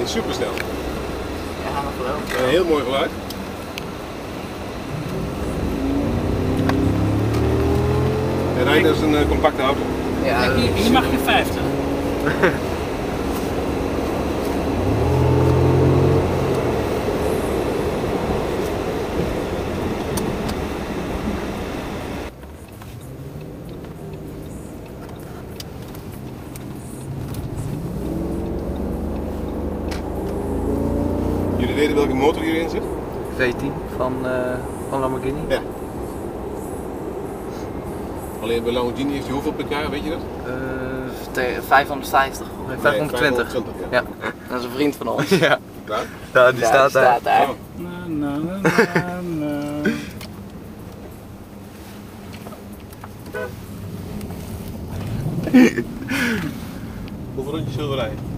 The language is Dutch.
super snel. Ja, nog wel. Een heel mooi geluid. Hij rijdt als een compacte auto. Ja, Kijk, hier mag je 50. Jullie weten welke motor hierin zit? V10 van Lamborghini. Ja. Alleen bij Lamborghini heeft hij hoeveel pk, weet je dat? 550, nee, 520. 520, ja. Dat is een vriend van ons. Ja. Daar? Ja, die staat daar. Oh. Na, na, na, na, na. Hoeveel rondjes zullen we rijden?